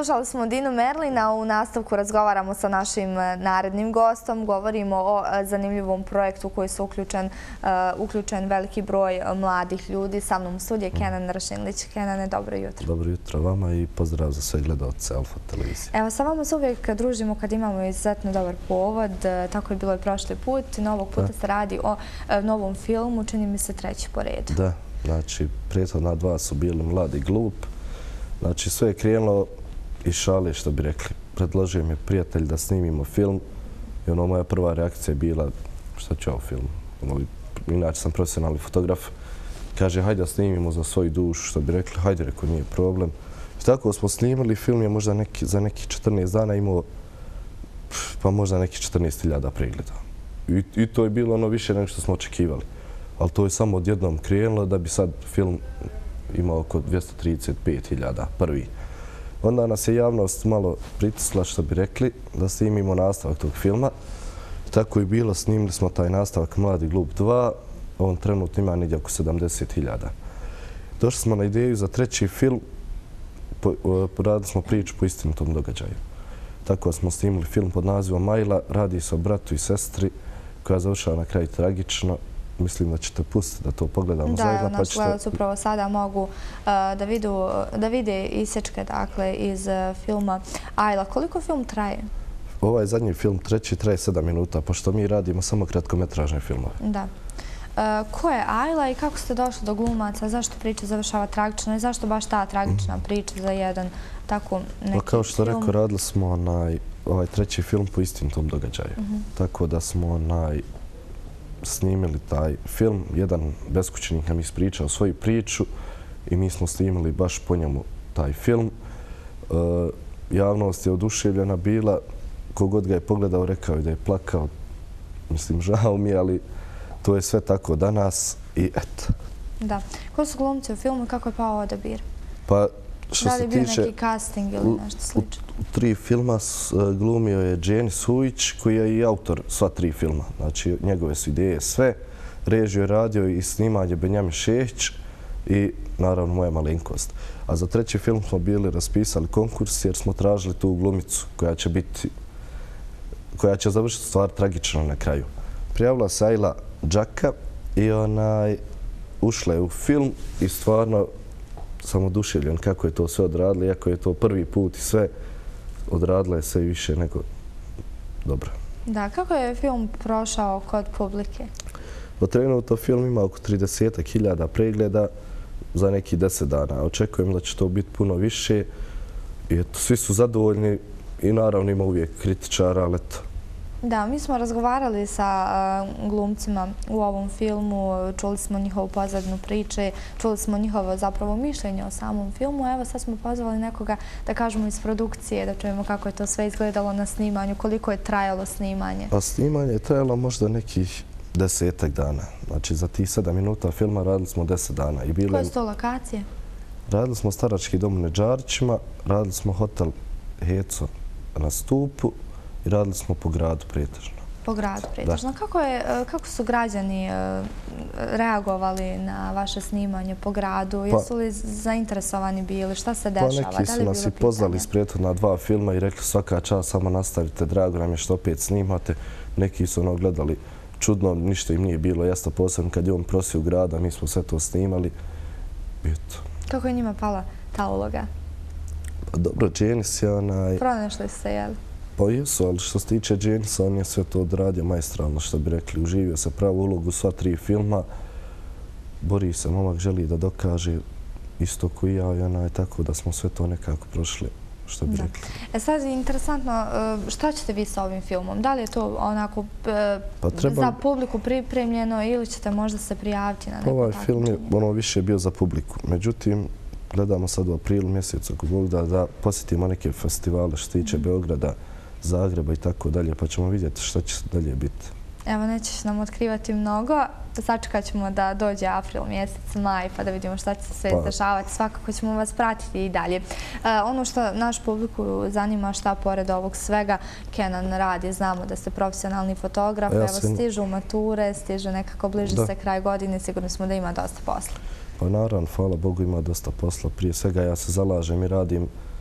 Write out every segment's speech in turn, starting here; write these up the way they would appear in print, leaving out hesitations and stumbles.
Slušali smo Dinu Merlina, u nastavku razgovaramo sa našim narednim gostom, govorimo o zanimljivom projektu u koji su uključen veliki broj mladih ljudi. Sa mnom u studiju Kenan Rašinlić. Kenane, dobro jutro. Dobro jutro vama i pozdrav za sve gledalce Alfa televizije. Evo, sa vama se uvijek družimo kad imamo izuzetno dobar povod, tako je bilo i prošli put. Novog puta se radi o novom filmu, čini mi se treći po redu. Da, znači prethodna dva su bili Mlad i glup. Znači sve je krenulo iz šale, što bi rekli. Predložio mi prijatelj da snimimo film i moja prva reakcija je bila šta će ovo film? Inače sam profesionalni fotograf. Kaže, hajde da snimimo za svoju dušu, što bi rekli. Hajde, rekao, nije problem. I tako smo snimili. Film je možda za nekih 14 dana imao pa možda nekih 14.000 pregleda. I to je bilo ono više nego što smo očekivali. Ali to je samo odjednom krenulo da bi sad film imao oko 235.000 prvi. Onda nas je javnost malo pritisla, što bi rekli, da snimimo nastavak tog filma. Tako je bilo, snimili smo taj nastavak Mlad i glup 2. On trenutno ima negdje oko 70.000. Došli smo na ideju za treći film, radili smo priču po istinitom događaju. Tako smo snimili film pod nazivom Majla, radi se o bratu i sestri koja završava na kraju tragično. Mislim da ćete pustiti da to pogledamo zajedno. Da, naši gledalci upravo sada mogu da vide isječke iz filma Ajla. Koliko film traje? Ovaj zadnji film, treći, traje 7 minuta, pošto mi radimo samo kratkometražne filmove. Da. Ko je Ajla i kako ste došli do glumaca? Zašto priča završava tragično i zašto baš ta tragična priča za jedan tako neki film? Kao što rekao, radili smo ovaj treći film po istinitom događaju. Tako da smo snimili taj film. Jedan beskućenik nam ispričao svoju priču i mi smo snimili baš po njemu taj film. Javnost je oduševljena bila. Kogod ga je pogledao, rekao je da je plakao. Mislim, žao mi, ali to je sve tako danas i eto. Da. Ko su glumci u filmu i kako je pao odabir? Pa, što da li se je bio tiče... neki casting ili nešto slično? U 3 filma glumio je Dženis Ujić, koji je i autor sva 3 filma. Znači, njegove su ideje sve. Režiju je radio i snimanje Benjamin Šehić i, naravno, moja malenkost. A za treći film smo bili raspisali konkurs jer smo tražili tu glumicu koja će završiti stvar tragično na kraju. Prijavila se Ajla Džaka i ušla je u film i stvarno sam oduševljen kako je to sve odradila, iako je to prvi put i sve odradila je sve više nego dobro. Da, kako je film prošao kod publike? Trenutno film ima oko 30.000 pregleda za nekih 10 dana. Očekujem da će to biti puno više i eto, svi su zadovoljni i naravno ima uvijek kritičara, ali eto. Da, mi smo razgovarali sa glumcima u ovom filmu, čuli smo njihovu pozadnu priče, čuli smo njihovo zapravo mišljenje o samom filmu. Evo sad smo pozvali nekoga da kažemo iz produkcije, da čujemo kako je to sve izgledalo na snimanju, koliko je trajalo snimanje. Pa snimanje je trajalo možda nekih 10 dana. Znači za tih 7 minuta filma radili smo 10 dana. Koje su to lokacije? Radili smo starački dom u Neđarićima, radili smo hotel Heco na Stupu i radili smo po gradu pretežno. Po gradu pretežno. Kako su građani reagovali na vaše snimanje po gradu? Jesu li zainteresovani bili? Šta se dešava? Pa neki su nas i pozvali iz prethodna 2 filma i rekli svaka čast, samo nastavite, drago nam je što opet snimate. Neki su gledali čudno, ništa im nije bilo jasno, posebno kad je on prosio u grada, mi smo sve to snimali. Kako je njima pala ta uloga? Dobro, Dženis je Pronašli se, jel? Pa jesu, ali što se tiče Dženisa, on je sve to odradio maestralno, što bi rekli. Uživio se pravu ulogu u sva 3 filma. Bori se, momak želi da dokaže isto koji i ja, tako da smo sve to nekako prošli, što bi rekli. Sad je interesantno, šta ćete vi sa ovim filmom? Da li je to onako za publiku pripremljeno ili ćete možda se prijaviti na neko takmičenje? Ovaj film je više bio za publiku. Međutim, gledamo sad u aprilu mjesecu, ako Bog da posjetimo neke festivale što se tiče Beograda, Zagreba i tako dalje, pa ćemo vidjeti šta će dalje biti. Evo, nećeš nam otkrivati mnogo. Sačekat ćemo da dođe april, mjesec, maj, pa da vidimo šta će se sve izdešavati. Svakako ćemo vas pratiti i dalje. Ono što naš publiku zanima, šta pored ovog svega Kenan radi. Znamo da ste profesionalni fotograf. Evo, stižu mature, stiže nekako bliži se kraj godine. Sigurno smo da ima dosta posla. Pa naravno, hvala Bogu, ima dosta posla. Prije svega ja se zalažem i radim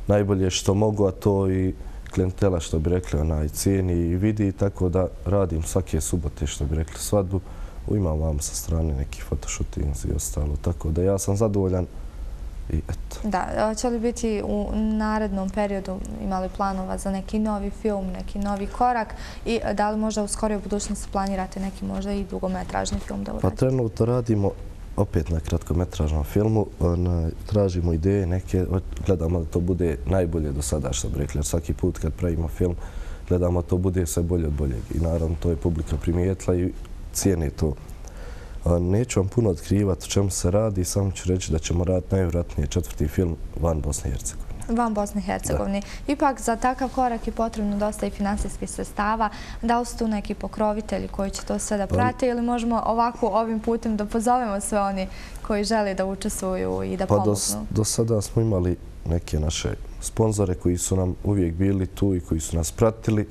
najbolje što mogu, a to i klijentela, što bi rekli, cijeni i vidi, tako da radim svake subote, što bi rekli, svadbu. Imam vam sa strane neki fotoshooting i ostalo, tako da ja sam zadovoljan i eto. Da, će li biti u narednom periodu imali planova za neki novi film, neki novi korak i da li možda u skorijoj budućnosti planirate neki možda i dugometražni film da uradite? Pa trenutno radimo opet na kratkometražnom filmu, tražimo ideje neke, gledamo da to bude najbolje do sada, što bi rekli, jer svaki put kad pravimo film gledamo da to bude sve bolje od boljeg i naravno to je publika primijetila i cijeni to. Neću vam puno otkrivati o čemu se radi, samo ću reći da ćemo raditi najvjerojatnije 4. film van Bosne i Hercegovine. Van Bosne i Hercegovine. Ipak za takav korak je potrebno dosta i finansijskih sredstava. Da li su tu neki pokrovitelji koji će to sve da prate ili možemo ovako ovim putem da pozovemo sve oni koji žele da učestvuju i da pomognu? Do sada smo imali neke naše sponzore koji su nam uvijek bili tu i koji su nas pratili.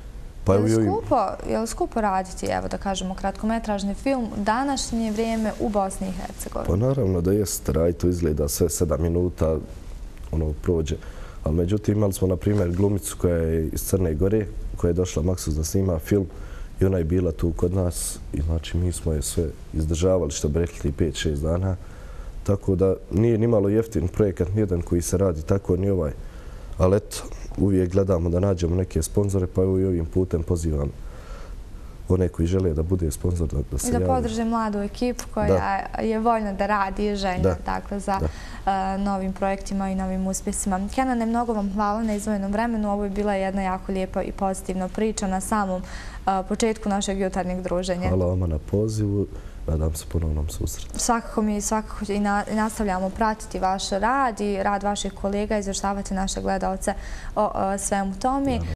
Je li skupo raditi, evo da kažemo, kratkometražni film u današnje vrijeme u Bosni i Hercegovini? Pa naravno da jeste, raditi to izgleda sve 7 minuta, prođe. Ali međutim imali smo na primjer glumicu koja je iz Crne Gore, koja je došla maksus da snima film i ona je bila tu kod nas i znači mi smo je sve izdržavali, što bi rekli, 5-6 dana. Tako da nije ni malo jeftin projekat, nijedan koji se radi tako, ni ovaj. Ali eto, uvijek gledamo da nađemo neke sponzore, pa evo i ovim putem pozivam one koji žele da bude sponzor da se javi. I da podrže mladu ekipu koja je voljna da radi i željna za novim projektima i novim uspjesima. Kenane, mnogo vam hvala na izdvojenom vremenu. Ovo je bila jedna jako lijepa i pozitivna priča na samom početku našeg jutarnjeg druženja. Hvala vama na pozivu. Nadam se ponovnom susretu. Svakako mi i nastavljamo pratiti vaš rad i rad vaših kolega, izvještavati naše gledalce o svemu tome.